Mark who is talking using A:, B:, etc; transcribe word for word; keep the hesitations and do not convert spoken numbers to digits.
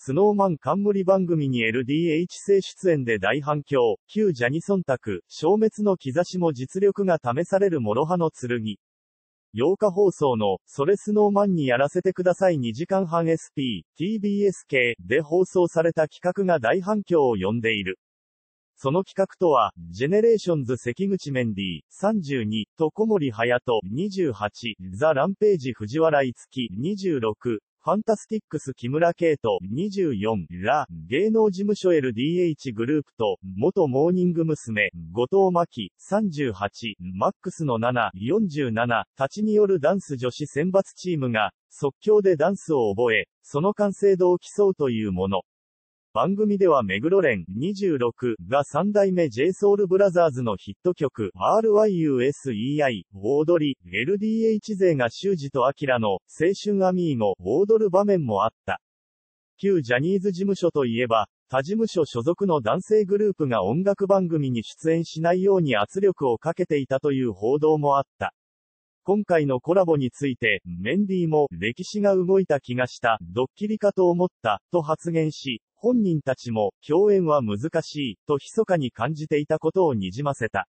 A: スノーマン冠番組に エルディーエイチ 正出演で大反響、旧ジャニ忖度、消滅の兆しも実力が試される諸刃の剣。ようか放送の、それスノーマンにやらせてくださいにじかんはん エスピー、ティービーエス 系で放送された企画が大反響を呼んでいる。その企画とは、ジェネレーションズ関口メンディー、さんじゅうに、と小森隼人、にじゅうはち、ザ・ランページ藤原樹、にじゅうろく、ファンタスティックス木村圭人、にじゅうよん、ら、芸能事務所 エルディーエイチ グループと、元モーニング娘。後藤真希、さんじゅうはち、マックスのなな、よんじゅうなな、たちによるダンス女子選抜チームが、即興でダンスを覚え、その完成度を競うというもの。番組では目黒蓮にじゅうろくが三代目 ジェイソウルブラザーズのヒット曲 アールワイユーエスイーアイ を踊り、エルディーエイチ 勢が修二とアキラの青春アミーゴを踊る場面もあった。旧ジャニーズ事務所といえば、他事務所所属の男性グループが音楽番組に出演しないように圧力をかけていたという報道もあった。今回のコラボについて、メンディーも歴史が動いた気がした、ドッキリかと思った、と発言し、本人たちも、共演は難しい、と密かに感じていたことをにじませた。